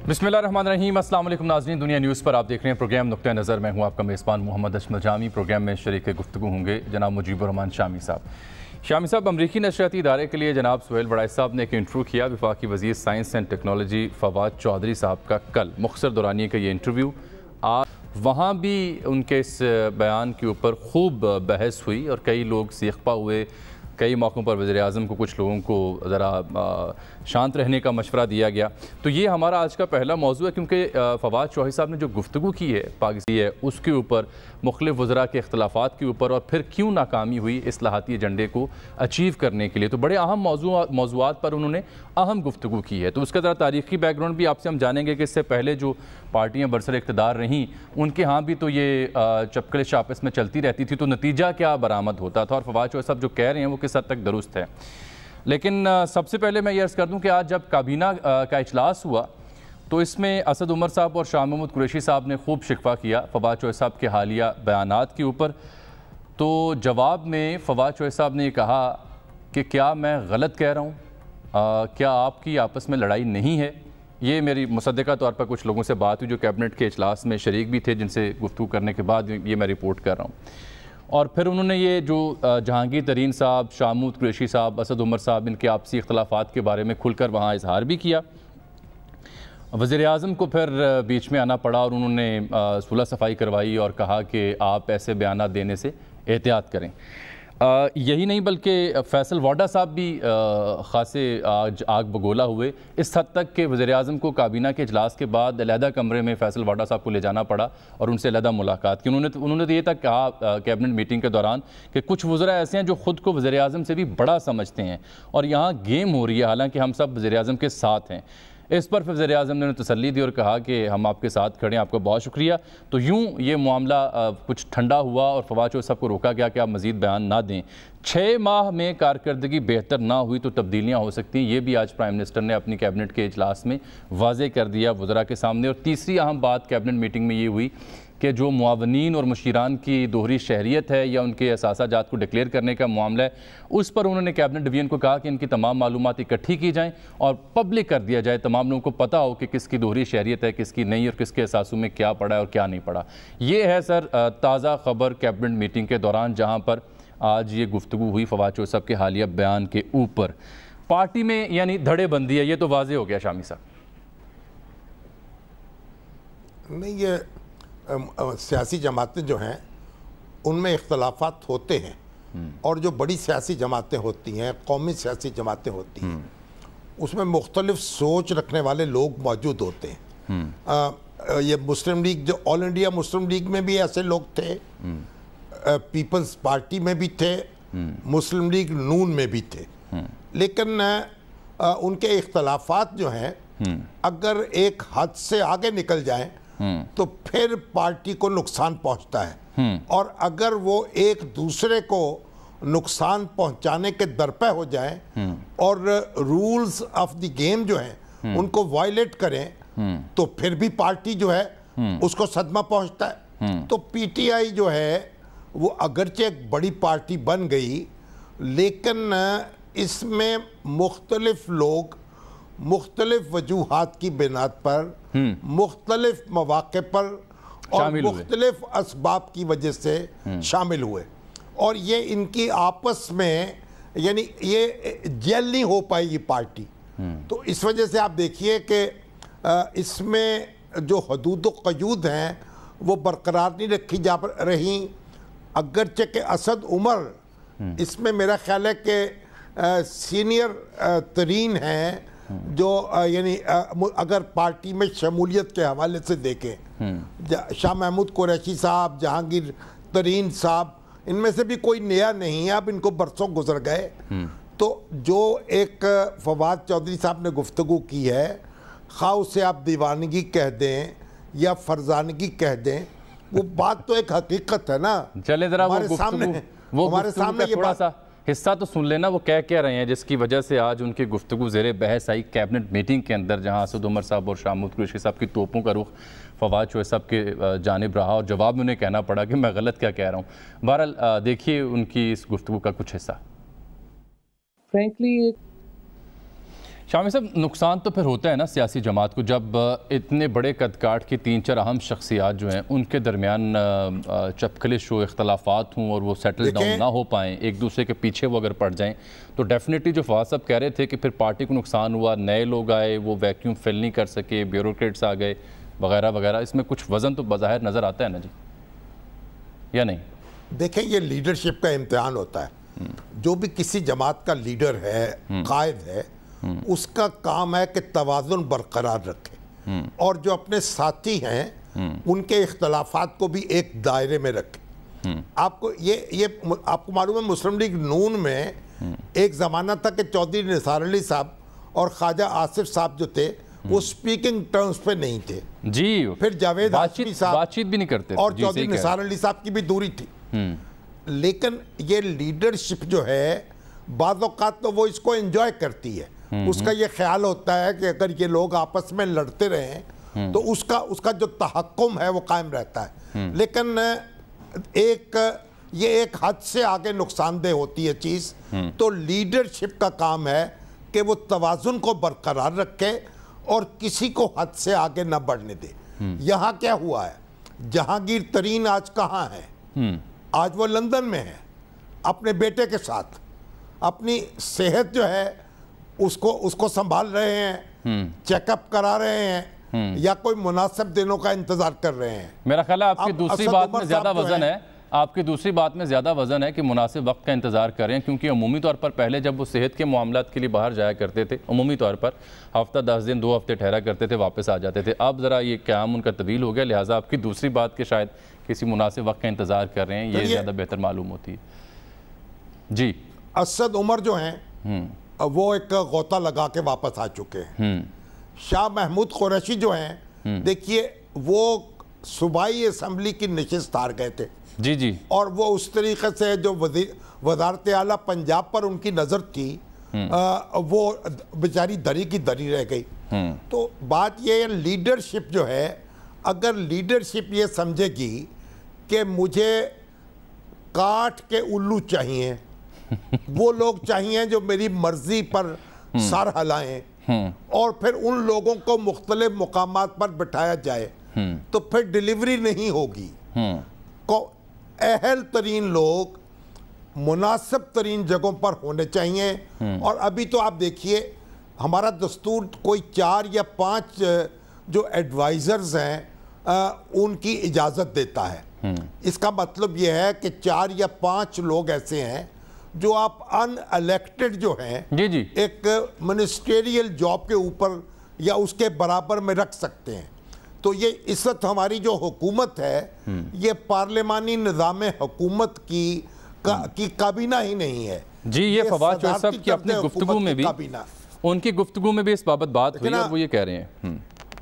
बिस्मिल्लाहिर्रहमानिर्रहीम। अस्सलाम वालेकुम नाज़रीन, दुनिया न्यूज़ पर आप देख रहे हैं प्रोग्राम नुक्ता नज़र। मैं हूं आपका मेज़बान मोहम्मद अशमल जामी। प्रोग्राम में शरीक गुफ्तगू होंगे जनाब मुजीबुर रहमान शामी साहब। शामी साहब, अमरीकी नशरियाती इदारे के लिए जनाब सुहेल वड़ाई साहब ने एक इंटरव्यू किया। वफाकी वज़ीर science and technology Fawad Chaudhry साहब का कल मुख्तसर दौरानिए का ये इंटरव्यू, आज वहाँ भी उनके इस बयान के ऊपर खूब बहस हुई और कई लोग सीखपा हुए। कई मौक़ों पर वज़ीर-ए-आज़म को कुछ लोगों को ज़रा शांत रहने का मशवरा दिया गया। तो ये हमारा आज का पहला मौजू है, क्योंकि फवाद चौधरी साहब ने जो गुफ्तगू की है पाकिस्तान है उसके ऊपर, मुख्तलिफ़ वज़रा के इख्तलाफात के ऊपर, और फिर क्यों नाकामी हुई इस्लाहाती एजेंडे को अचीव करने के लिए। तो बड़े अहम मौज़ूआत पर उन्होंने अहम गुफ्तगू की है। तो उसका ज़रा तारीख़ी बैकग्राउंड भी आपसे हम जानेंगे कि इससे पहले जो पार्टियाँ बरसर इक़्तिदार रहीं उनके यहाँ भी तो ये चपकलिश आपस में चलती रहती थी, तो नतीजा क्या बरामद होता था। और फवाद चौधरी साहब जो कह रहे हैं वो किस हद तक दुरुस्त है। लेकिन सबसे पहले मैं ये अर्ज़ कर दूं कि आज जब काबीना का इजलास हुआ तो इसमें असद उमर साहब और शाह महमूद कुरैशी साहब ने खूब शिकवा किया फवाद चौधरी साहब के हालिया बयानात के ऊपर। तो जवाब में फवाद चौधरी साहब ने ये कहा कि क्या मैं गलत कह रहा हूँ, क्या आपकी आपस में लड़ाई नहीं है। ये मेरी मुसद्दक़ा तौर पर कुछ लोगों से बात हुई जो कैबिनेट के इजलास में शरीक भी थे, जिनसे गुफ्तगू करने के बाद ये मैं रिपोर्ट कर रहा हूँ। और फिर उन्होंने ये जो जहांगीर तरीन साहब, शाह महमूद कुरैशी साहब, असद उमर साहब, इनके आपसी इख्तलाफात के बारे में खुलकर वहाँ इजहार भी किया। वज़ीर-ए-आज़म को फिर बीच में आना पड़ा और उन्होंने सुलह सफाई करवाई और कहा कि आप ऐसे बयान देने से एहतियात करें। यही नहीं बल्कि फैसल वाडा साहब भी ख़ासे आज आग बगोला हुए, इस हद तक कि वज़ीर-ए-आज़म को काबीना के इजलास के बाद अलहदा कमरे में फैसल वाडा साहब को ले जाना पड़ा और उनसे अलहदा मुलाकात की। उन्होंने तो ये तक कहा कैबिनेट मीटिंग के दौरान कि कुछ वज़रा ऐसे हैं जो ख़ुद को वज़ीर-ए-आज़म से भी बड़ा समझते हैं और यहाँ गेम हो रही है, हालांकि हम सब वज़ीर-ए-आज़म के साथ हैं। इस पर वज़ीर-ए-आज़म ने उन्हें तसल्ली दी और कहा कि हम आपके साथ खड़े हैं, आपका बहुत शुक्रिया। तो यूँ ये मामला कुछ ठंडा हुआ और फवाद चौधरी साहब को रोका गया कि आप मज़ीद बयान ना दें। 6 माह में कारकर्दगी बेहतर ना हुई तो तब्दीलियाँ हो सकती हैं, ये भी आज प्राइम मिनिस्टर ने अपनी कैबिनेट के इजलास में वाज़े कर दिया वज़रा के सामने। और तीसरी अहम बात कैबिनेट मीटिंग में ये हुई कि जो मुआवनीन और मुशीरान की दोहरी शहरियत है या उनके असासा जात को डिक्लेयर करने का मामला है, उस पर उन्होंने कैबिनेट डिवीजन को कहा कि इनकी तमाम मालूमात इकट्ठी की जाएं और पब्लिक कर दिया जाए, तमाम लोगों को पता हो कि किसकी दोहरी शहरियत है, किसकी नहीं, और किसके असासों में क्या पड़ा है और क्या नहीं पड़ा। ये है सर ताज़ा खबर कैबिनेट मीटिंग के दौरान, जहाँ पर आज ये गुफ्तगू हुई फवाद चौधरी साहब के हालिया बयान के ऊपर। पार्टी में यानी धड़ेबंदी है, ये तो वाज़े हो गया शामी साहब। नहीं, ये सियासी जमातें जो हैं उनमें इख्तलाफात होते हैं और जो बड़ी सियासी जमातें होती हैं, कौमी सियासी जमातें होती हैं, उसमें मुख्तलिफ सोच रखने वाले लोग मौजूद होते हैं। ये मुस्लिम लीग, जो ऑल इंडिया मुस्लिम लीग में भी ऐसे लोग थे, पीपल्स पार्टी में भी थे, मुस्लिम लीग नून में भी थे। लेकिन उनके इख्तलाफात जो हैं अगर एक हद से आगे निकल जाएं तो फिर पार्टी को नुकसान पहुंचता है, और अगर वो एक दूसरे को नुकसान पहुंचाने के दरपे हो जाएं और रूल्स ऑफ द गेम जो हैं उनको वायलेट करें तो फिर भी पार्टी जो है उसको सदमा पहुंचता है। तो पीटीआई जो है वो अगरचे एक बड़ी पार्टी बन गई, लेकिन इसमें मुख्तलिफ लोग मुख्तलिफ वजूहात की बिनाद पर मुख्तलिफ मौक़े पर और मुख्तलिफ असबाब की वजह से शामिल हुए, और ये इनकी आपस में यानी ये जेल नहीं हो पाई ये पार्टी। तो इस वजह से आप देखिए कि इसमें जो हदूद व क़यूद हैं वो बरकरार नहीं रखी जा रही। अगरचे के असद उमर इसमें मेरा ख्याल है कि सीनियर तरीन हैं, जो यानी अगर पार्टी में शमूलियत के हवाले से देखें, शाह महमूद कुरैशी साहब, जहांगीर तरीन साहब, इनमें से भी कोई नया नहीं है, अब इनको बरसों गुजर गए। तो जो एक फवाद चौधरी साहब ने गुफ्तगू की है, खा उसे आप दीवानगी कह दें या फरजानगी कह दें, वो बात तो एक हकीकत है ना। चले जरा हमारे सामने ये बात हिस्सा तो सुन लेना, वो क्या रहे हैं जिसकी वजह से आज उनकी गुफ्तगू ज़ेरे बहस आई कैबिनेट मीटिंग के अंदर, जहां असद उमर साहब और शाह महमूद कुरैशी साहब की तोपों का रुख फवाद चौधरी साहब के जानिब रहा और जवाब में उन्हें कहना पड़ा कि मैं गलत क्या कह रहा हूँ। बहरहाल देखिए उनकी इस गुफ्तगू का कुछ हिस्सा। फ्रेंकली शामी साहब, नुकसान तो फिर होता है ना सियासी जमात को जब इतने बड़े कद काट की 3-4 अहम शख्सियात जो हैं उनके दरमियान चपकलिश हो, इख्तलाफात हों और वो सेटल डाउन ना हो पाएँ, एक दूसरे के पीछे वो अगर पड़ जाएँ, तो डेफिनेटली जो फवाद साहब कह रहे थे कि फिर पार्टी को नुकसान हुआ, नए लोग आए, वो वैक्यूम फिल नहीं कर सके, ब्यूरोक्रेट्स आ गए वगैरह वगैरह, इसमें कुछ वज़न तो बज़ाहिर नज़र आता है ना जी, या नहीं? देखें, ये लीडरशिप का इम्तिहान होता है। जो भी किसी जमात का लीडर है, कायद है, उसका काम है कि तवाज़ुन बरकरार रखे और जो अपने साथी हैं उनके इख्तलाफात को भी एक दायरे में रखे। आपको आपको मालूम है, मुस्लिम लीग नून में एक ज़माना था कि चौधरी निसार अली साहब और ख्वाजा आसिफ साहब जो थे वो स्पीकिंग टर्म्स पे नहीं थे जी। फिर जावेद हाशमी साहब बातचीत भी नहीं करते और चौधरी निसार अली साहब की भी दूरी थी। लेकिन ये लीडरशिप जो है बाज़ औक़ात तो वो इसको एंजॉय करती है। उसका ये ख्याल होता है कि अगर ये लोग आपस में लड़ते रहें तो उसका जो तहक्कुम है वो कायम रहता है। लेकिन ये एक हद से आगे नुकसानदेह होती है चीज़। तो लीडरशिप का काम है कि वो तवाज़ुन को बरकरार रखे और किसी को हद से आगे न बढ़ने दे। यहाँ क्या हुआ है, जहांगीर तरीन आज कहाँ है? आज वो लंदन में है अपने बेटे के साथ, अपनी सेहत जो है उसको संभाल रहे हैं, चेकअप करा रहे हैं या कोई मुनासिब दिनों का इंतजार कर रहे हैं। मेरा ख्याल है आपकी दूसरी बात में ज़्यादा वजन है, आपकी दूसरी बात में ज़्यादा वजन है कि मुनासिब वक्त का इंतज़ार करें, क्योंकि अमूमी तौर पर पहले जब वो सेहत के मामलात के लिए बाहर जाया करते थे, अमूमी तौर पर हफ्ता 10 दिन 2 हफ्ते ठहरा करते थे, वापस आ जाते थे। अब ज़रा ये क़याम उनका तवील हो गया, लिहाजा आपकी दूसरी बात के शायद किसी मुनासिब वक्त का इंतज़ार कर रहे हैं, ये ज़्यादा बेहतर मालूम होती है जी। असद उमर जो हैं वो एक गोता लगा के वापस आ चुके हैं। शाह महमूद कुरैशी जो हैं, देखिए वो सूबाई असम्बली की नशिस्त हार गए थे जी जी, और वो उस तरीके से जो वज़ारत आला पंजाब पर उनकी नज़र थी वो बेचारी दरी की दरी रह गई। तो बात ये है, लीडरशिप जो है, अगर लीडरशिप ये समझेगी कि मुझे काठ के उल्लू चाहिए, वो लोग चाहिए जो मेरी मर्जी पर सर हिलाएं और फिर उन लोगों को मुख्तलिफ मुकामात पर बिठाया जाए, तो फिर डिलीवरी नहीं होगी। को अहल तरीन लोग मुनासिब तरीन जगहों पर होने चाहिए। और अभी तो आप देखिए, हमारा दस्तूर कोई 4 या 5 जो एडवाइज़र्स हैं उनकी इजाज़त देता है। इसका मतलब यह है कि 4 या 5 लोग ऐसे हैं जो आप अनइलेक्टेड जो हैं जी जी, एक मिनिस्टेरियल जॉब के ऊपर या उसके बराबर में रख सकते हैं। तो ये इस वक्त हमारी जो हुकूमत है ये पार्लिमानी निज़ाम हुकूमत की काबीना ही नहीं है जी। ये फवाद चौधरी साहब की अपनी गुफ्तगू में भी, उनकी गुफ्तगू में भी इस बाबत बात हुई और वो ये कह रहे हैं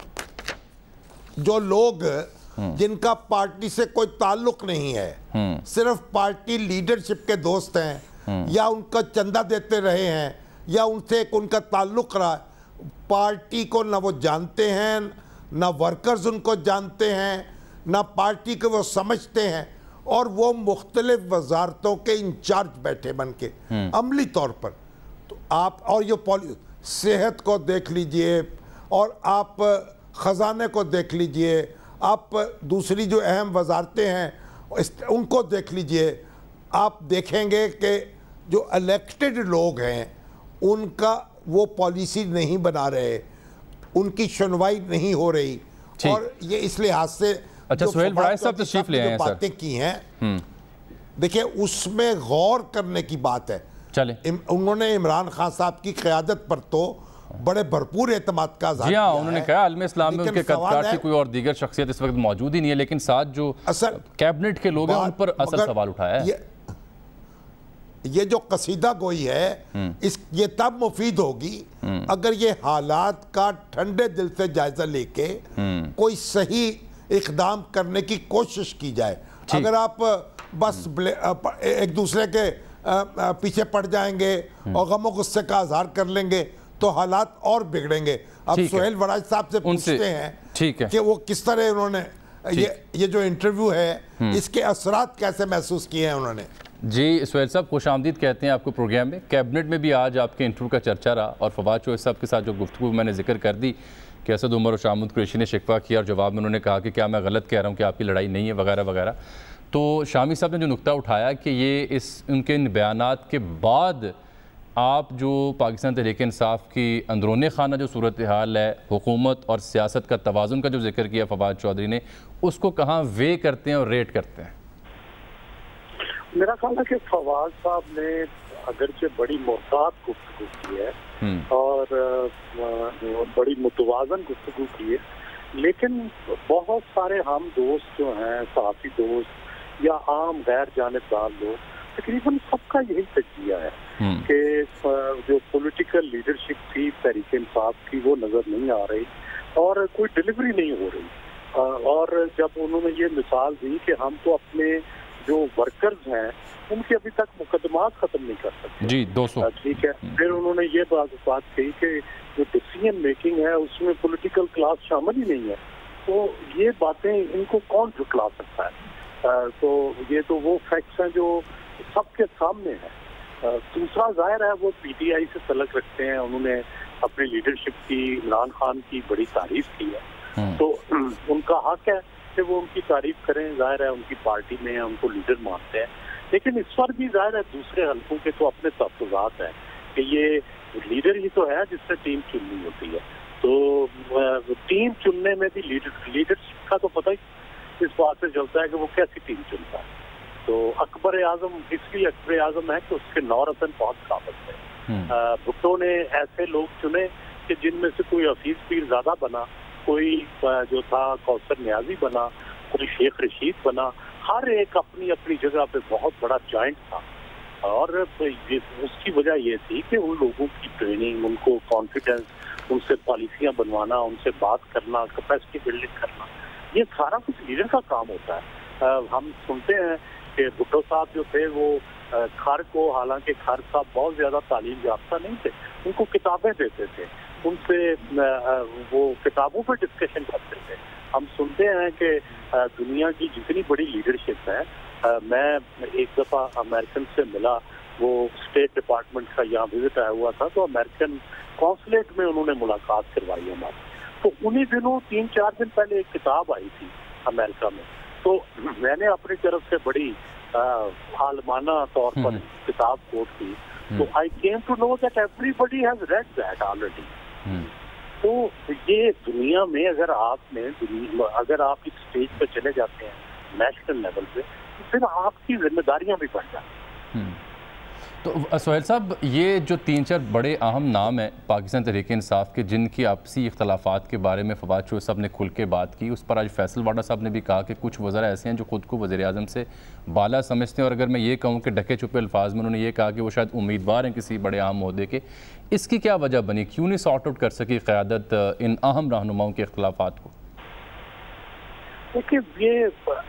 जो लोग जिनका पार्टी से कोई ताल्लुक नहीं है, सिर्फ पार्टी लीडरशिप के दोस्त हैं या उनका चंदा देते रहे हैं या उनसे एक उनका ताल्लुक रहा, पार्टी को ना वो जानते हैं, ना वर्कर्स उनको जानते हैं, ना पार्टी को वो समझते हैं, और वो मुख्तलिफ वजारतों के इंचार्ज बैठे बन के अमली तौर पर। तो आप और ये सेहत को देख लीजिए और आप ख़जाने को देख लीजिए, आप दूसरी जो अहम वजारतें हैं उनको देख लीजिए, आप देखेंगे कि जो इलेक्टेड लोग हैं उनका वो पॉलिसी नहीं बना रहे, उनकी सुनवाई नहीं हो रही। और ये इस लिहाज से अच्छा, सुहेल बड़ाई साहब तशरीफ ले आए हैं, बातें की हैं, देखिए उसमें गौर करने की बात है। चले, उन्होंने इमरान खान साहब की क़यादत पर तो बड़े भरपूर एतमाद का जी हाँ, उन्होंने कहा आलम इस्लाम में उनके कदकाट की कोई और दीगर शख्सियत इस वक्त मौजूद ही नहीं है, लेकिन साथ जो कैबिनेट के लोग हैं उन पर असल सवाल उठाया है। ये जो कसीदा गोई है ये तब मुफीद होगी अगर ये हालात का ठंडे दिल से जायजा लेके कोई सही इक़दाम करने की कोशिश की जाए। अगर आप बस एक दूसरे के पीछे पड़ जाएंगे और गमो गुस्से का इज़हार कर लेंगे तो हालात और बिगड़ेंगे। अब सुहेल बड़ाई साहब से पूछते हैं कि वो किस तरह उन्होंने ये जो इंटरव्यू है इसके असरात कैसे महसूस किए हैं उन्होंने। जी सुहेल साहब, खुश आमदीद कहते हैं आपको प्रोग्राम में। कैबिनेट में भी आज आपके इंटरव्यू का चर्चा रहा और फवाद चौधरी साहब के साथ जो गुफ्तगू मैंने जिक्र कर दी कि असद उमर और शाह महमूद कुरैशी ने शिकवा किया और जवाब में उन्होंने कहा कि क्या मैं गलत कह रहा हूँ कि आपकी लड़ाई नहीं है वगैरह वगैरह। तो शामी साहब ने जो नुक्ता उठाया कि ये उनके इन बयानात के बाद आप जो पाकिस्तान तहरीक-ए-इंसाफ की अंदरूनी खाना जो सूरत हाल है, हुकूमत और सियासत का तवाज़ुन का जो जिक्र किया फवाद चौधरी ने, उसको कहाँ वे करते हैं और रेट करते हैं? मेरा ख्याल है कि फवाद साहब ने अगरचे बड़ी मोहतात गुफ्तगू की है और बड़ी मुतवाज़न गुफ्तगू की है, लेकिन बहुत सारे हम दोस्त जो हैं, साथी दोस्त या आम गैर जानिबदार लोग, तकरीबन सबका यही तजिया है कि जो पॉलिटिकल लीडरशिप थी तहरीक इंसाफ की वो नज़र नहीं आ रही और कोई डिलीवरी नहीं हो रही। और जब उन्होंने ये मिसाल दी कि हम तो अपने जो वर्कर्स हैं उनके अभी तक मुकदमात खत्म नहीं कर सकते जी 200, ठीक है। फिर उन्होंने ये बात कही कि जो डिसीजन मेकिंग है उसमें पॉलिटिकल क्लास शामिल ही नहीं है, तो ये बातें इनको कौन झुटला सकता है? तो ये तो वो फैक्ट्स हैं जो सबके सामने है। दूसरा जाहिर है वो पीटीआई से तलक रखते हैं, उन्होंने अपनी लीडरशिप की, इमरान खान की बड़ी तारीफ की है, तो उनका हक है कि वो उनकी तारीफ करें, जाहिर है उनकी पार्टी में उनको लीडर मानते हैं। लेकिन इस पर भी जाहिर है दूसरे हल्कों के तो अपने तहफ़्फ़ुज़ात हैं कि ये लीडर ही तो है जिससे टीम चुननी होती है, तो टीम चुनने में भी लीडरशिप का तो पता ही इस बात से चलता है कि वो कैसी टीम चुनता है। तो अकबर आजम इसलिए अकबर आजम है कि उसके 9 रतन बहुत काबिल थे। भुट्टो ने ऐसे लोग चुने कि जिनमें से कोई हफीज पीर ज़्यादा बना, कोई जो था कौसर न्याजी बना, कोई शेख रशीद बना, हर एक अपनी अपनी जगह पे बहुत बड़ा जॉइंट था। और उसकी वजह ये थी कि उन लोगों की ट्रेनिंग, उनको कॉन्फिडेंस, उनसे पॉलिसियाँ बनवाना, उनसे बात करना, कैपेसिटी बिल्डिंग करना, ये सारा कुछ लीडर का काम होता है। हम सुनते हैं कि भुट्टो साहब जो थे वो खर को, हालांकि खर साहब बहुत ज़्यादा तालीम याफ्ता नहीं थे, उनको किताबें देते थे, उनसे वो किताबों पर डिस्कशन करते थे। हम सुनते हैं कि दुनिया की जितनी बड़ी लीडरशिप है, मैं एक दफ़ा अमेरिकन से मिला, वो स्टेट डिपार्टमेंट का यहाँ विजिट आया हुआ था, तो अमेरिकन कॉन्सुलेट में उन्होंने मुलाकात करवाई हमारी। तो उन्हीं दिनों 3-4 दिन पहले एक किताब आई थी अमेरिका में, तो मैंने अपनी तरफ से बड़ी आलमाना तौर पर किताब कोट की, तो I came to know that everybody has read that already. तो ये दुनिया में अगर आप एक स्टेज पे चले जाते हैं नेशनल लेवल पे, तो फिर आपकी जिम्मेदारियां भी बढ़ जाती हैं। तो सोहेल साहब, ये जो 3-4 बड़े अहम नाम हैं पाकिस्तान तहरीक-ए-इंसाफ के, जिनकी आपसी इख्तलाफात के बारे में फवाद चौधरी साहब ने खुल के बात की, उस पर आज फैसल वाडा साहब ने भी कहा कि कुछ वज़रा ऐसे हैं जो ख़ुद को वज़ीर-ए-आज़म से बाला समझते हैं, और अगर मैं ये कहूँ कि ढके छुपे अल्फाज में उन्होंने ये कहा कि वो शायद उम्मीदवार हैं किसी बड़े अहम ओहदे के। इसकी क्या वजह बनी, क्यों नहीं सॉर्ट आउट कर सकी क़यादत इन अहम रहनुमाओं के इख्तलाफात को? देखिए, ये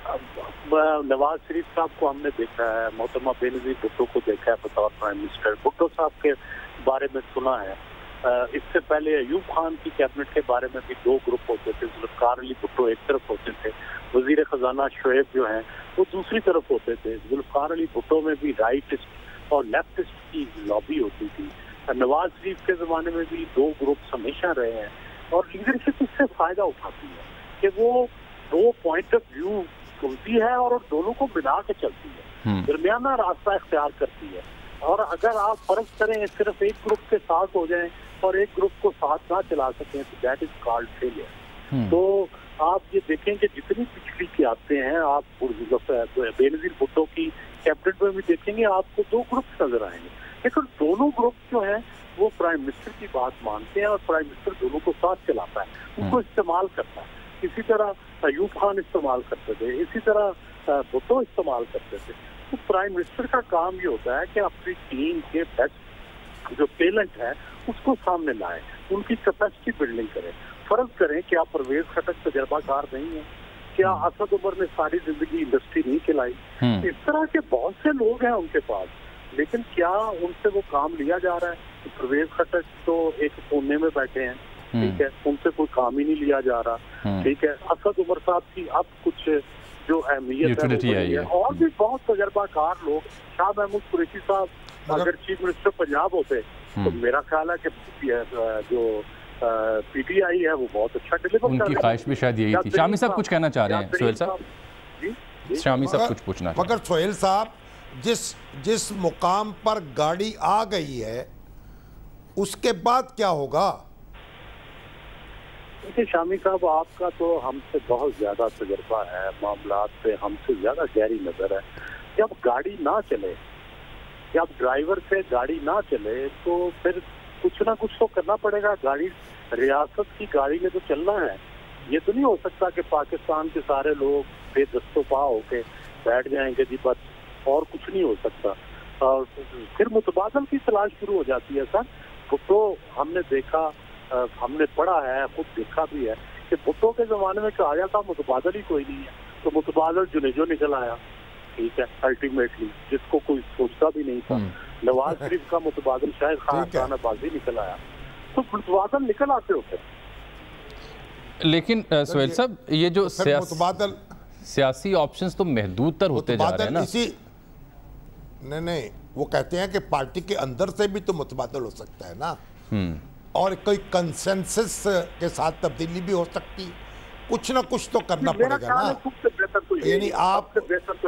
नवाज शरीफ साहब को हमने देखा है, मोहतरमा बेनज़ीर भुट्टो को देखा है बतौर प्राइम मिनिस्टर, भुट्टो साहब के बारे में सुना है। इससे पहले अयूब खान की कैबिनेट के बारे में भी 2 ग्रुप होते थे, जुल्फ़िकार अली भुट्टो एक तरफ होते थे, वज़ीर ख़जाना शोएब जो हैं वो दूसरी तरफ होते थे। जुल्फ़िकार अली भुट्टो में भी राइटिस्ट और लेफ्टिस्ट की लॉबी होती थी। नवाज शरीफ के ज़माने में भी 2 ग्रुप्स हमेशा रहे हैं, और लीडरशिप इससे फ़ायदा उठाती है कि वो 2 पॉइंट ऑफ व्यू सुनती है और दोनों को मिला के चलती है, दरमियाना रास्ता इख्तियार करती है। और अगर आप फर्ज करें सिर्फ एक ग्रुप के साथ हो जाएं और एक ग्रुप को साथ ना चला सकें, तो दैट इज कॉल्ड फेलियर। तो आप ये देखें कि जितनी पिछली की आते हैं, आप बेनज़ीर भुट्टो की कैबिनेट में भी देखेंगे आपको 2 ग्रुप नजर आएंगे, लेकिन दोनों ग्रुप जो हैं वो प्राइम मिनिस्टर की बात मानते हैं और प्राइम मिनिस्टर दोनों को साथ चलाता है, उनको इस्तेमाल करता है। इसी तरह अयूब खान इस्तेमाल करते थे, इसी तरह भुट्टो इस्तेमाल करते थे। तो प्राइम मिनिस्टर का काम ये होता है कि अपनी टीम के बेस्ट जो टैलेंट है उसको सामने लाए, उनकी कैपेसिटी बिल्डिंग करें। फर्ज करें कि आप परवेज खटक तजर्बाकार नहीं है, क्या असद उमर ने सारी जिंदगी इंडस्ट्री नहीं चलाई, इस तरह के बहुत से लोग हैं उनके पास, लेकिन क्या उनसे वो काम लिया जा रहा है? परवेज खटक तो एक कोने में बैठे हैं, ठीक है, उनसे कोई काम ही नहीं लिया जा रहा, ठीक है। असद उमर साहब की अब कुछ جو اہمیت ہے اور بھی بہت تجربہ کار لوگ. شاہ محمود قریشی صاحب اگر چیف منسٹر پنجاب ہوتے تو میرا خیال ہے کہ جو پی ٹی آئی ہے وہ بہت اچھا ڈیلیور ان کی خواہش بھی شاید یہی تھی. شامی صاحب کچھ کہنا چاہ رہے ہیں؟ سہیل صاحب شامی صاحب کچھ پوچھنا ہے. مگر سہیل صاحب جس مقام پر گاڑی آ گئی ہے اس کے بعد کیا ہوگا؟ دیکھیے شامی صاحب آپ کا تو ہم سے بہت زیادہ تجربہ ہے معاملات پہ, ہم سے زیادہ گہری نظر ہے. جب گاڑی نہ چلے, جب ڈرائیور سے گاڑی نہ چلے تو پھر کچھ نہ کچھ تو کرنا پڑے گا. گاڑی ریاست کی گاڑی میں تو چلنا ہے. یہ تو نہیں ہو سکتا کہ پاکستان کے سارے لوگ بے دست و پا ہو کے بیٹھ جائیں گے جی بس, اور کچھ نہیں ہو سکتا. اور پھر متبادل کی تلاش شروع ہو جاتی ہے سر. بھٹو ہم نے دیکھا, ہم نے پڑھا ہے, خود دیکھا بھی ہے کہ بھٹو کے زمانے میں کہا جاتا متبادل ہی کوئی نہیں ہے, تو متبادل جنیجو نکل آیا. ٹھیک ہے, الٹیمیٹلی جس کو کوئی سوچتا بھی نہیں تھا. نواز شریف کا متبادل شاید خان بازی نکل آیا. تو متبادل نکل آتے ہوتے. لیکن سہیل صاحب یہ جو سیاسی آپشنز تو محدود تر ہوتے جا رہے ہیں نا. نہیں, وہ کہتے ہیں کہ پارٹی کے اندر سے بھی تو متبادل ہو سکتا ہے نا, اور کوئی کنسنسس کے ساتھ تبدیلی بھی ہو سکتی. کچھ نہ کچھ تو کرنا پڑے گا نا. یعنی آپ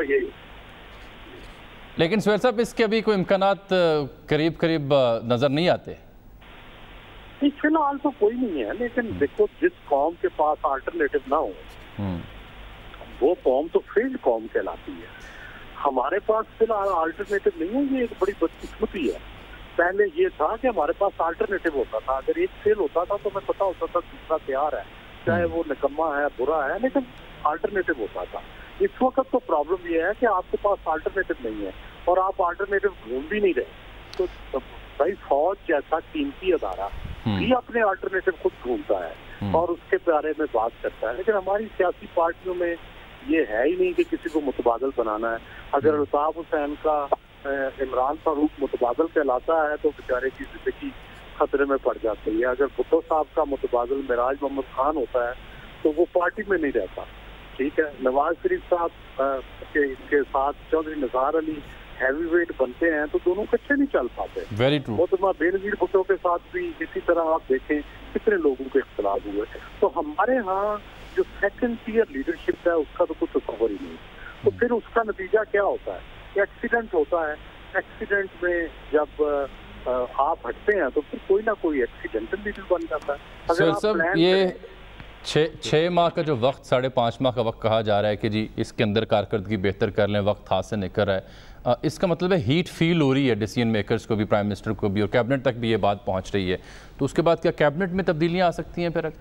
لیکن سہیل صاحب اس کے ابھی کوئی امکانات قریب نظر نہیں آتے. فی الحال تو کوئی نہیں ہے, لیکن دیکھو جس قوم کے پاس آلٹرنیٹو نہ ہو وہ قوم تو فیلڈ قوم کہلاتی ہے. ہمارے پاس فی الحال آلٹرنیٹو نہیں ہے, یہ ایک بڑی بدقسمتی ہے. پہلے یہ تھا کہ ہمارے پاس آلٹرنیٹو ہوتا تھا, اگر ایک فیل ہوتا تھا تو ہمیں پتا ہوتا تھا دوسرا تیار ہے, چاہے وہ نکما ہے برا ہے, لیکن آلٹرنیٹو ہوتا تھا. اس وقت تو پرابلم یہ ہے کہ آپ کے پاس آلٹرنیٹو نہیں ہے اور آپ آلٹرنیٹو ڈھونڈ بھی نہیں رہے. تو بھائی فوج جیسا قیمتی ادارہ بھی اپنے آلٹرنیٹو خود ڈھونڈتا ہے اور اس کے بارے میں بات کرتا ہے, لیکن ہماری سیاسی پارٹیوں میں یہ ہے ہی نہیں کہ کسی کو متبادل بنانا ہے. اگر الطاف حسین کا عمران فاروق متبادل کہلاتا ہے تو بیچارے کی زندگی خطرے میں پڑ جاتی ہے. اگر بھٹو صاحب کا متبادل معراج محمد خان ہوتا ہے تو وہ پارٹی میں نہیں رہتا. ٹھیک ہے, نواز شریف صاحب کے ساتھ چودھری نثار علی ہیوی ویٹ بنتے ہیں تو دونوں کچھ نہیں چل پاتے. محترمہ بے نظیر بھٹو کے ساتھ بھی اسی طرح آپ دیکھیں کتنے لوگوں کے اختلاف ہوئے. تو ہمارے ہاں جو سیکنڈ ٹیئر لیڈرشپ ہے اس کا تو کوئی تصور ہی نہیں. تو پھر اس کا نتیجہ کیا ہوتا ہے؟ ایکسیڈنٹ ہوتا ہے. ایکسیڈنٹ میں جب آپ ہٹتے ہیں تو پھر کوئی نہ کوئی ایکسیڈنٹل لیڈر بن جاتا ہے. سہیل صاحب یہ 6 ماہ کا جو وقت 5.5 ماہ کا وقت کہا جا رہا ہے کہ جی اس کے اندر کارکردگی بہتر کر لیں, وقت ہاتھ سے نکل رہا ہے, اس کا مطلب ہے ہیٹ فیل ہو رہی ہے ڈیسیژن میکرز کو بھی, پرائم منسٹر کو بھی, اور کیبنٹ تک بھی یہ بات پہنچ رہی ہے. تو اس کے بعد کیا کیبنٹ میں تبدیلیاں آ سکتی ہیں پھر؟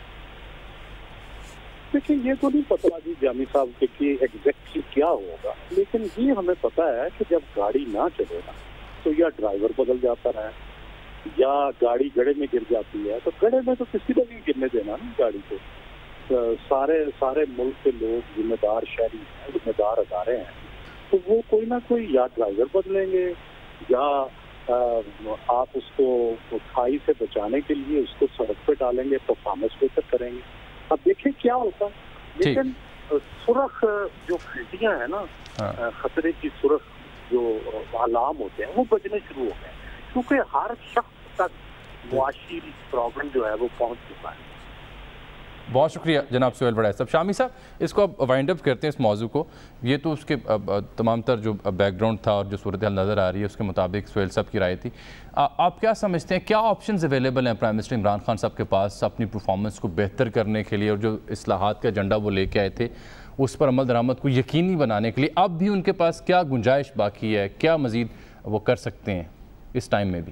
دیکھیں یہ تو نہیں پتا جی جامی صاحب کہ ایگزیکٹلی کیا ہوگا, لیکن یہ ہمیں پتا ہے کہ جب گاڑی نہ چلے گا تو یا ڈرائیور بدل جاتا ہے یا گاڑی گڑھے میں گر جاتی ہے. تو گڑھے میں تو کسی کو نہیں گرنے دینا نا گاڑی کو. سارے ملک کے لوگ ذمہ دار شہری ہیں, ذمہ دار ادارے ہیں, تو وہ کوئی نہ کوئی یا ڈرائیور بدلیں گے یا آپ اس کو کھائی سے بچانے کے لیے اس کو سڑک پہ ڈالیں گے, پرفارمنس بہتر کریں گے. اب دیکھیں کیا ہوتا ہے. لیکن سرخ جو گھنٹیاں ہیں نا, خطرے کی سرخ جو علام ہوتے ہیں وہ بجنے شروع ہو گئے, کیونکہ ہر شخص تک معاشی پرابلم جو ہے وہ پہنچ چکا ہے. بہت شکریہ جناب سہیل وڑائچ صاحب. شامی صاحب اس کو اب وائنڈ اپ کرتے ہیں اس موضوع کو. یہ تو اس کے تمام تر جو بیک گراؤنڈ تھا اور جو صورتحال نظر آ رہی ہے اس کے مطابق سہیل صاحب کی رائے تھی. آپ کیا سمجھتے ہیں, کیا آپشنز اویلیبل ہیں پرائم منسٹر عمران خان صاحب کے پاس اپنی پرفارمنس کو بہتر کرنے کے لیے, اور جو اصلاحات کا ایجنڈا وہ لے کے آئے تھے اس پر عمل درآمد کو یقینی بنانے کے لیے اب بھی ان کے پاس کیا گنجائش باقی ہے, کیا مزید وہ کر سکتے ہیں اس ٹائم میں بھی؟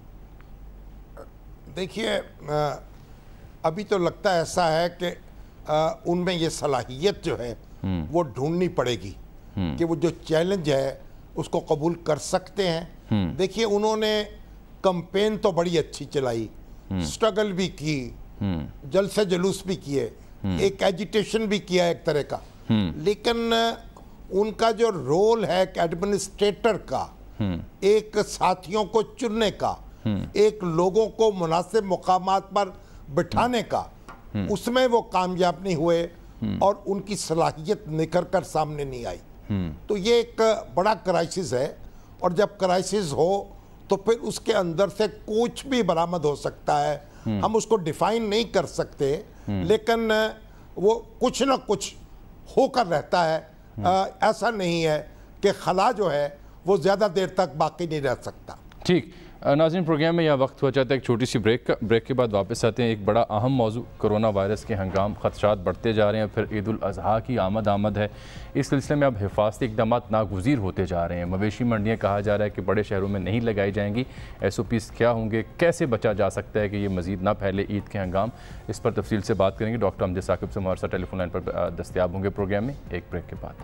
دیکھیے ابھی تو لگتا ایسا ہے کہ ان میں یہ صلاحیت جو ہے وہ ڈھونڈنی پڑے گی کہ وہ جو چیلنج ہے اس کو قبول کر سکتے ہیں. دیکھیے انہوں نے کمپین تو بڑی اچھی چلائی, سٹرگل بھی کی, جلسے جلوس بھی کیے, ایک ایجیٹیشن بھی کیا ایک طرح کا, لیکن ان کا جو رول ہے ایک ایڈمنسٹریٹر کا, ایک ساتھیوں کو چننے کا, ایک لوگوں کو مناسب مقامات پر بٹھانے کا, اس میں وہ کامیاب نہیں ہوئے. اور ان کی صلاحیت نکھر کر سامنے نہیں آئی. تو یہ ایک بڑا کرائسس ہے, اور جب کرائسس ہو تو پھر اس کے اندر سے کچھ بھی برآمد ہو سکتا ہے. ہم اس کو ڈیفائن نہیں کر سکتے, لیکن وہ کچھ نہ کچھ ہو کر رہتا ہے. ایسا نہیں ہے کہ خلا جو ہے وہ زیادہ دیر تک باقی نہیں رہ سکتا. ٹھیک ناظرین, پروگرام میں یہ وقت ہوا چاہتا ہے ایک چھوٹی سی بریک کے بعد واپس آتے ہیں. ایک بڑا اہم موضوع کرونا وائرس کے ہنگام خدشات بڑھتے جا رہے ہیں, پھر عید الاضحیٰ کی آمد ہے. اس سلسلے میں اب حفاظتی اقدامات ناگزیر ہوتے جا رہے ہیں. مویشی منڈیاں کہا جا رہا ہے کہ بڑے شہروں میں نہیں لگائی جائیں گی. SOPs کیا ہوں گے, کیسے بچا جا سکتا ہے کہ یہ مزید نہ پھیلے عید کے ہنگام, اس پر تفصیل سے بات کریں گے. ڈاکٹر امجد ثاقب سے ہمارے ساتھ ٹیلی فون لائن پر دستیاب ہوں گے پروگرام میں ایک بریک کے بعد.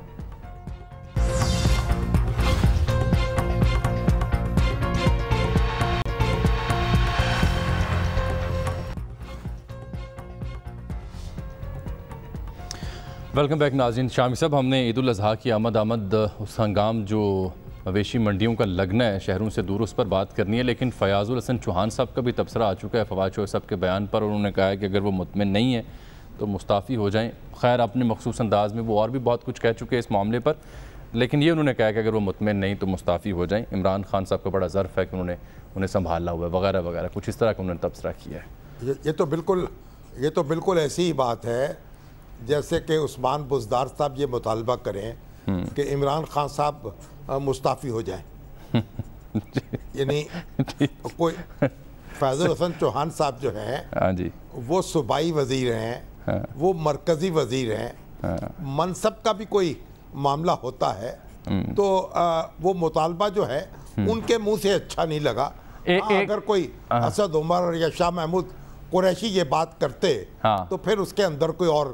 ویلکم بیک ناظرین. شامی صاحب, ہم نے عید الاضحیٰ کی آمد اس ہنگام جو مویشی منڈیوں کا لگنا ہے شہروں سے دور, اس پر بات کرنی ہے. لیکن فیاض الحسن چوہان صاحب کا بھی تبصرہ آ چکا ہے فواد چوہے صاحب کے بیان پر. انہوں نے کہا ہے کہ اگر وہ مطمئن نہیں ہے تو مستعفی ہو جائیں. خیر اپنے مخصوص انداز میں وہ اور بھی بہت کچھ کہہ چکے ہیں اس معاملے پر, لیکن یہ انہوں نے کہا کہ اگر وہ مطمئن نہیں تو مستعفی ہو جائیں. عمران خان صاحب کا بڑا ظرف ہے کہ انہیں سنبھالا ہوا ہے وغیرہ وغیرہ, کچھ اس طرح کا انہوں نے تبصرہ کیا ہے. یہ تو بالکل ایسی ہی بات ہے جیسے کہ عثمان بزدار صاحب یہ مطالبہ کریں کہ عمران خان صاحب مستعفی ہو جائیں. یعنی کوئی فیاض الحسن چوہان صاحب جو ہیں وہ صوبائی وزیر ہیں, وہ مرکزی وزیر ہیں, منصب کا بھی کوئی معاملہ ہوتا ہے تو وہ مطالبہ جو ہے ان کے منہ سے اچھا نہیں لگا. اگر کوئی اسد عمر یا شاہ محمود قریشی یہ بات کرتے تو پھر اس کے اندر کوئی اور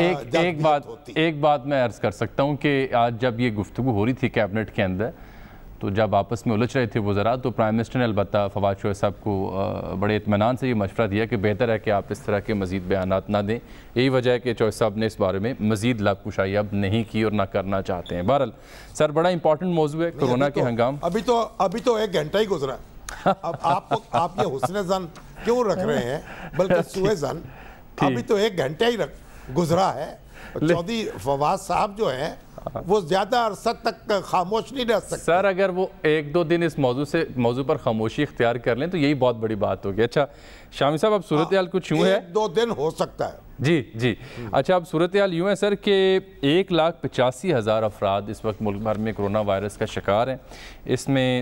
ایک بات میں عرض کر سکتا ہوں کہ آج جب یہ گفتگو ہو رہی تھی کیبنٹ کے اندر, تو جب آپس میں الجھ رہے تھے وزراء, تو پرائم منسٹر نے البتہ فواد چوہے صاحب کو بڑے اطمینان سے یہ مشورہ دیا کہ بہتر ہے کہ آپ اس طرح کے مزید بیانات نہ دیں. یہی وجہ ہے کہ چوہے صاحب نے اس بارے میں مزید لب کشائی اب نہیں کی اور نہ کرنا چاہتے ہیں. بہرحال سر, بڑا امپورٹنٹ موضوع ہے کرونا کے ہنگام. ابھی تو 1 گھنٹہ ہی گزرا. اب آپ یہ حسن زن کیوں رکھ رہے ہیں, بلکہ سوء زن. ابھی تو 1 گھنٹہ ہی گزرا ہے. چودھری فواد صاحب جو ہیں وہ زیادہ عرصہ تک خاموش نہیں رہ سکتے. سر اگر وہ 1-2 دن اس موضوع پر خاموشی اختیار کر لیں تو یہی بہت بڑی بات ہوگی. اچھا شامی صاحب, اب صورتحال کچھ یوں ہے, 1-2 دن ہو سکتا ہے. جی اچھا, اب صورتحال یوں ہے سر کہ 1,85,000 افراد اس وقت ملک بھر میں کرونا وائرس کا شکار ہیں. اس میں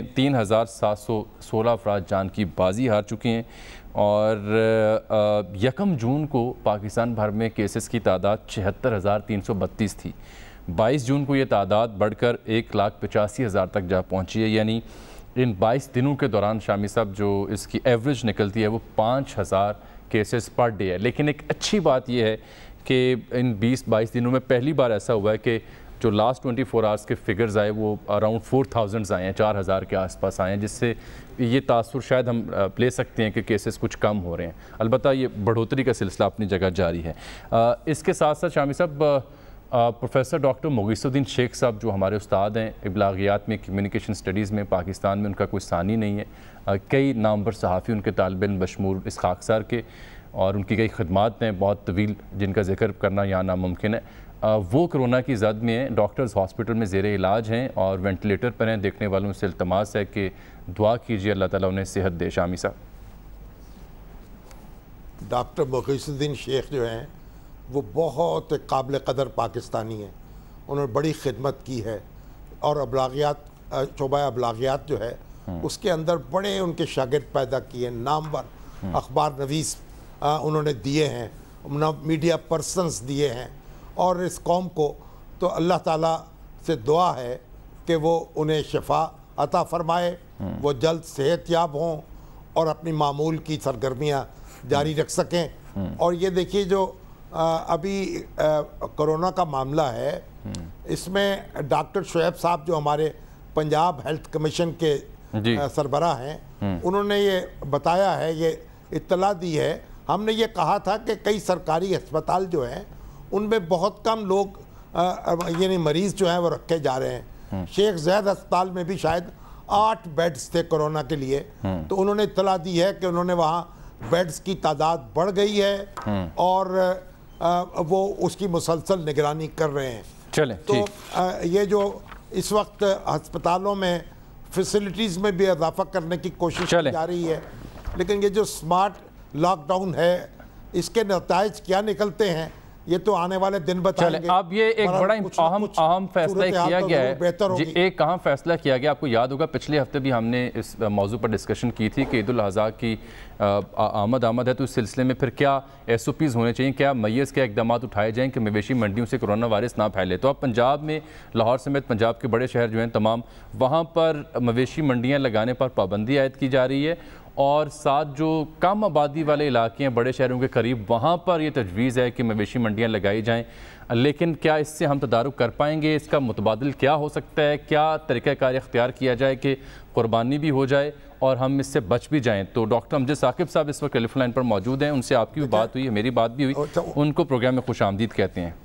3,716 افراد جان کی بازی ہار چکے ہیں, اور 1 جون کو پاکستان بھر میں کیسز کی تعداد 76,332 تھی. 22 جون کو یہ تعداد بڑھ کر 1,85,000 تک جا پہنچی ہے. یعنی ان 22 دنوں کے دوران شامی صاحب جو اس کی ایوریج نکلتی ہے وہ 5,000 کیسز پر ڈے ہے. لیکن ایک اچھی بات یہ ہے کہ ان 20-22 دنوں میں پہلی بار ایسا ہوا ہے کہ جو لاسٹ 24 آورز کے فگرز آئے وہ اراؤنڈ 4,000 آئے ہیں, 4,000 کے آس پاس آئے ہیں, جس سے یہ تاثر شاید ہم لے سکتے ہیں کہ کیسز کچھ کم ہو رہے ہیں. البتہ یہ بڑھوتری کا سلسلہ اپنی جگہ جاری ہے. اس کے ساتھ ساتھ شامی صاحب, پروفیسر ڈاکٹر مغیث الدین شیخ صاحب جو ہمارے استاد ہیں ابلاغیات میں, کمیونیکیشن سٹڈیز میں, پاکستان میں ان کا کوئی ثانی نہیں ہے. کئی نامور صحافی ان کے طالب علم بشمول اسحاق سر کے, اور ان کی کئی خدمات ہیں بہت طویل جن کا ذکر کرنا یہاں ناممکن ہے. وہ کرونا کی زد میں ہیں, ڈاکٹرز ہاسپٹل میں زیر علاج ہیں اور وینٹیلیٹر پر ہیں. دیکھنے والوں سے التماس ہے کہ دعا کیجیے اللہ تعالیٰ انہیں صحت دے. شامی صاحب, ڈاکٹر مغیث الدین شیخ جو ہیں وہ بہت قابل قدر پاکستانی ہیں. انہوں نے بڑی خدمت کی ہے, اور ابلاغیات, شعبہ ابلاغیات جو ہے اس کے اندر بڑے ان کے شاگرد پیدا کیے, نامور اخبار نویس انہوں نے دیے ہیں, میڈیا پرسنز دیے ہیں. اور اس قوم کو تو اللہ تعالیٰ سے دعا ہے کہ وہ انہیں شفا عطا فرمائے, وہ جلد صحت یاب ہوں اور اپنی معمول کی سرگرمیاں جاری رکھ سکیں. اور یہ دیکھیے جو ابھی کرونا کا معاملہ ہے, اس میں ڈاکٹر شعیب صاحب جو ہمارے پنجاب ہیلتھ کمیشن کے سربراہ ہیں, انہوں نے یہ بتایا ہے, یہ اطلاع دی ہے. ہم نے یہ کہا تھا کہ کئی سرکاری ہسپتال جو ہیں ان میں بہت کم لوگ یعنی مریض جو ہیں وہ رکھے جا رہے ہیں. شیخ زید ہسپتال میں بھی شاید 8 بیڈز تھے کرونا کے لیے, تو انہوں نے اطلاع دی ہے کہ انہوں نے وہاں بیڈز کی تعداد بڑھ گئی ہے, اور وہ اس کی مسلسل نگرانی کر رہے ہیں. چلیں تو یہ جو اس وقت ہسپتالوں میں فیسلٹیز میں بھی اضافہ کرنے کی کوشش کی جا رہی ہے, لیکن یہ جو سمارٹ لاک ڈاؤن ہے اس کے نتائج کیا نکلتے ہیں یہ تو آنے والے دن بتائیں گے. اب یہ ایک بڑا اہم فیصلہ کیا گیا ہے, ایک اہم فیصلہ کیا گیا. آپ کو یاد ہوگا پچھلے ہفتے بھی ہم نے اس موضوع پر ڈسکشن کی تھی کہ عید الاضحیٰ کی آمد ہے, تو اس سلسلے میں پھر کیا ایس او پیز ہونے چاہیے, کیا میز کیا اقدامات اٹھائے جائیں کہ مویشی منڈیوں سے کرونا وائرس نہ پھیلے. تو اب پنجاب میں لاہور سمیت پنجاب کے بڑے شہر جو ہیں تمام, وہاں پر مویشی منڈیاں لگانے پر پابندی عائد کی جا رہی ہے, اور ساتھ جو کم آبادی والے علاقے ہیں بڑے شہروں کے قریب وہاں پر یہ تجویز ہے کہ مویشی منڈیاں لگائی جائیں. لیکن کیا اس سے ہم تدارک کر پائیں گے, اس کا متبادل کیا ہو سکتا ہے, کیا طریقہ کار اختیار کیا جائے کہ قربانی بھی ہو جائے اور ہم اس سے بچ بھی جائیں. تو ڈاکٹر امجد ثاقب صاحب اس وقت ٹیلی فون لائن پر موجود ہیں, ان سے آپ کی بھی بات ہوئی ہے, میری بات بھی ہوئی, ان کو پروگرام میں خوش آمدید کہتے ہیں.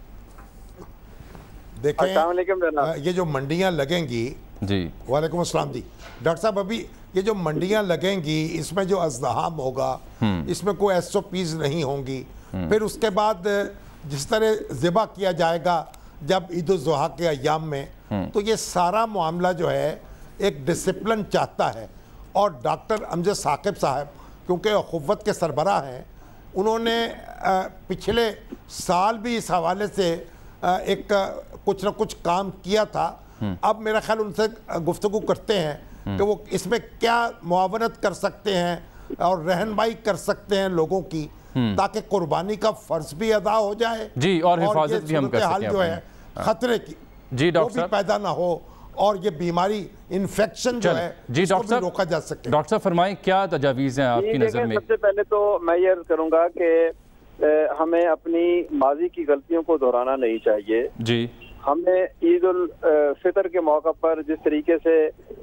دیکھیں یہ جو منڈیاں لگیں گی, جی وعلیکم السلام جی ڈاکٹر صاحب, ابھی یہ جو منڈیاں لگیں گی اس میں جو ازدحام ہوگا اس میں کوئی ایس او پیز نہیں ہوں گی. پھر اس کے بعد جس طرح ذبح کیا جائے گا جب عید الاضحیٰ کے ایام میں, تو یہ سارا معاملہ جو ہے ایک ڈسپلن چاہتا ہے. اور ڈاکٹر امجد ثاقب صاحب کیونکہ اخوت کے سربراہ ہیں, انہوں نے پچھلے سال بھی اس حوالے سے ایک کچھ نہ کچھ کام کیا تھا. اب میرا خیال ان سے گفتگو کرتے ہیں کہ وہ اس میں کیا معاونت کر سکتے ہیں اور رہنمائی کر سکتے ہیں لوگوں کی, تاکہ قربانی کا فرض بھی ادا ہو جائے جی, اور حفاظت بھی ہم کر سکیں جو ہے خطرے کی جی وہ بھی پیدا نہ ہو, اور یہ بیماری انفیکشن جو ہے اس کو بھی روکا جا سکے. ڈاکٹر صاحب فرمائیں کیا تجاویز ہیں آپ کی نظر میں؟ سب سے پہلے تو میں یہ عرض کروں گا کہ ہمیں اپنی ماضی کی غلطیوں کو دہرانا نہیں چاہیے. جی, ہمیں عید الفطر کے موقع پر جس طریقے سے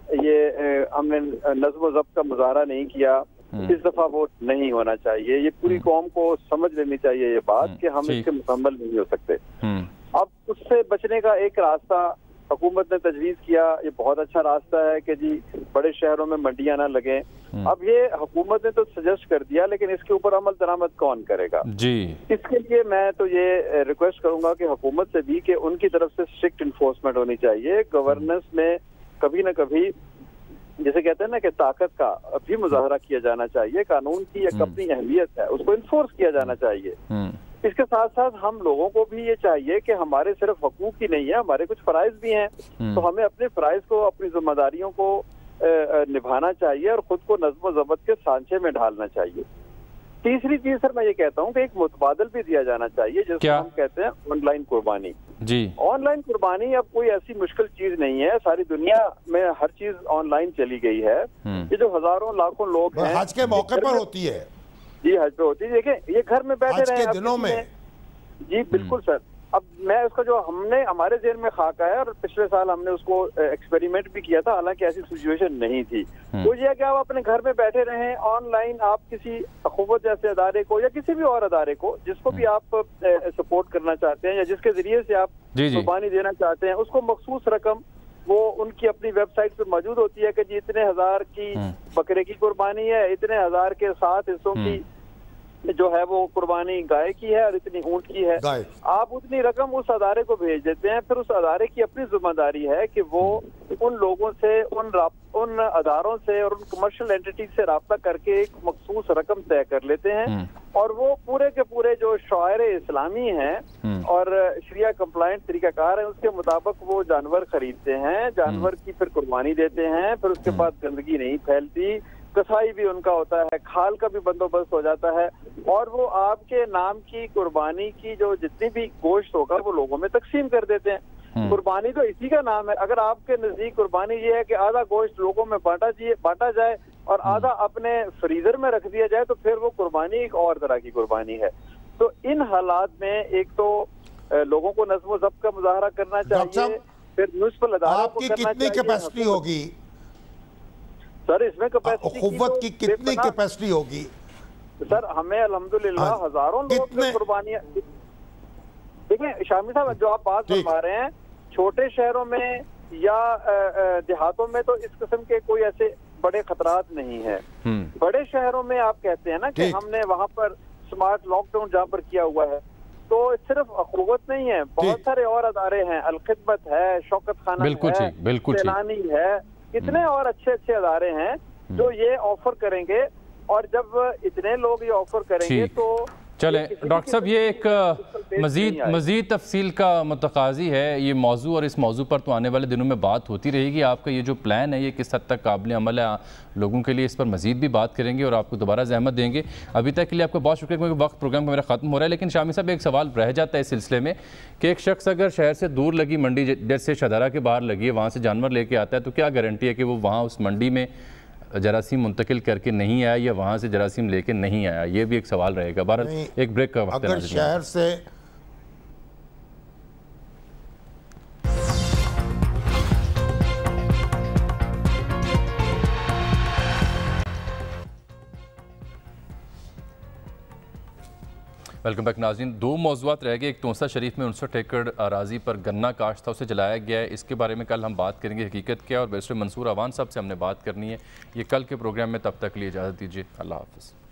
یہ ہم نے نظم و ضبط کا مظاہرہ نہیں کیا, اس دفعہ وہ نہیں ہونا چاہیے. یہ پوری قوم کو سمجھ لینی چاہیے یہ بات کہ ہم اس کے مکمل نہیں ہو سکتے. اب اس سے بچنے کا ایک راستہ حکومت نے تجویز کیا, یہ بہت اچھا راستہ ہے کہ جی بڑے شہروں میں منڈیاں نہ لگیں. اب یہ حکومت نے تو سجیسٹ کر دیا, لیکن اس کے اوپر عمل درآمد کون کرے گا؟ جی, اس کے لیے میں تو یہ ریکویسٹ کروں گا کہ حکومت سے بھی کہ ان کی طرف سے اسٹرکٹ انفورسمنٹ ہونی چاہیے. گورننس میں کبھی نہ کبھی جسے کہتے ہیں نا کہ طاقت کا بھی مظاہرہ کیا جانا چاہیے. قانون کی ایک اپنی اہمیت ہے, اس کو انفورس کیا جانا چاہیے. اس کے ساتھ ساتھ ہم لوگوں کو بھی یہ چاہیے کہ ہمارے صرف حقوق ہی نہیں ہے, ہمارے کچھ فرائض بھی ہیں. تو ہمیں اپنے فرائض کو, اپنی ذمہ داریوں کو نبھانا چاہیے اور خود کو نظم و ضبط کے سانچے میں ڈھالنا چاہیے. تیسری چیز سر میں یہ کہتا ہوں کہ ایک متبادل بھی دیا جانا چاہیے جس کو ہم کہتے ہیں آن لائن قربانی. جی, آن لائن قربانی اب کوئی ایسی مشکل چیز نہیں ہے, ساری دنیا میں ہر چیز آن لائن چلی گئی ہے. یہ جو ہزاروں لاکھوں لوگ ہیں حج کے موقع پر ہوتی ہے. جی حج پہ ہوتی ہے. دیکھیں یہ گھر میں بیٹھے رہے حج کے دنوں میں. جی بالکل سر. اب میں اس کا جو ہم نے ہمارے ذہن میں خاکہ ہے, اور پچھلے سال ہم نے اس کو ایکسپیریمنٹ بھی کیا تھا, حالانکہ ایسی سچویشن نہیں تھی. وہ یہ کہ آپ اپنے گھر میں بیٹھے رہیں آن لائن, آپ کسی اخوت جیسے ادارے کو یا کسی بھی اور ادارے کو جس کو بھی آپ سپورٹ کرنا چاہتے ہیں یا جس کے ذریعے سے آپ قربانی دینا چاہتے ہیں, اس کو مخصوص رقم وہ ان کی اپنی ویب سائٹ پہ موجود ہوتی ہے کہ جی اتنے ہزار کی بکرے کی قربانی ہے, اتنے ہزار کے 7 حصوں کی جو ہے وہ قربانی گائے کی ہے اور اتنی اونٹ کی ہے. آپ اتنی رقم اس ادارے کو بھیج دیتے ہیں. پھر اس ادارے کی اپنی ذمہ داری ہے کہ وہ ان لوگوں سے, ان اداروں سے اور ان کمرشل اینٹیٹیز سے رابطہ کر کے ایک مخصوص رقم طے کر لیتے ہیں, اور وہ پورے کے پورے جو شعائر اسلامی ہیں اور شریعہ کمپلائنٹ طریقہ کار ہیں اس کے مطابق وہ جانور خریدتے ہیں, جانور کی پھر قربانی دیتے ہیں. پھر اس کے بعد گندگی نہیں پھیلتی, کسائی بھی ان کا ہوتا ہے, کھال کا بھی بندوبست ہو جاتا ہے, اور وہ آپ کے نام کی قربانی کی جو جتنی بھی گوشت ہوگا وہ لوگوں میں تقسیم کر دیتے ہیں. قربانی تو اسی کا نام ہے. اگر آپ کے نزدیک قربانی یہ ہے کہ آدھا گوشت لوگوں میں بانٹا جائے اور آدھا اپنے فریزر میں رکھ دیا جائے, تو پھر وہ قربانی ایک اور طرح کی قربانی ہے. تو ان حالات میں ایک تو لوگوں کو نظم و ضبط کا مظاہرہ کرنا چاہیے, پھر میونسپل اداروں کو کرنا چاہیے. آپ کی کتنی کیپیسٹی ہوگی سر اس میں؟ اخوت کی کتنی کیپیسٹی ہوگی سر؟ ہمیں الحمدللہ ہزاروں لوگ قربانیاں. دیکھیں شامی صاحب, جو آپ بات فرما رہے ہیں چھوٹے شہروں میں یا دیہاتوں میں تو اس قسم کے کوئی ایسے بڑے خطرات نہیں ہیں. بڑے شہروں میں آپ کہتے ہیں نا کہ ہم نے وہاں پر سمارٹ لاک ڈاؤن جہاں پر کیا ہوا ہے, تو صرف اخوت نہیں ہے، بہت سارے اور ادارے ہیں، الخدمت ہے، شوکت خانہ ہے، سیلانی ہے، کتنے اور اچھے اچھے ادارے ہیں جو یہ آفر کریں گے، اور جب اتنے لوگ یہ آفر کریں گے تو چلیں ڈاکٹر صاحب یہ ایک مزید تفصیل کا متقاضی ہے یہ موضوع، اور اس موضوع پر تو آنے والے دنوں میں بات ہوتی رہے گی۔ آپ کا یہ جو پلان ہے یہ کس حد تک قابل عمل ہے، لوگوں کے لیے اس پر مزید بھی بات کریں گے اور آپ کو دوبارہ زحمت دیں گے۔ ابھی تک کے لیے آپ کا بہت شکریہ، کیونکہ وقت پروگرام کا میرا ختم ہو رہا ہے، لیکن شامی صاحب ایک سوال رہ جاتا ہے اس سلسلے میں کہ ایک شخص اگر شہر سے دور لگی منڈی جیسے شہدارہ کے باہر لگی ہے وہاں سے جانور لے کے آتا ہے، تو کیا گارنٹی ہے کہ وہ وہاں اس منڈی میں جراثیم منتقل کر کے نہیں آیا یا وہاں سے جراثیم لے کے نہیں آیا؟ یہ بھی ایک سوال رہے گا۔ بہرحال ایک بریک کا وقت ہے۔ اگر شہر سے ویلکم بیک ناظرین، دو موضوعات رہ گئے۔ ایک تونسہ شریف میں 59 ایکڑ اراضی پر گنا کاشت تھا، اسے جلایا گیا ہے، اس کے بارے میں کل ہم بات کریں گے حقیقت کیا، اور بیرسٹر منصور اعوان صاحب سے ہم نے بات کرنی ہے، یہ کل کے پروگرام میں۔ تب تک لیے اجازت دیجیے، اللہ حافظ۔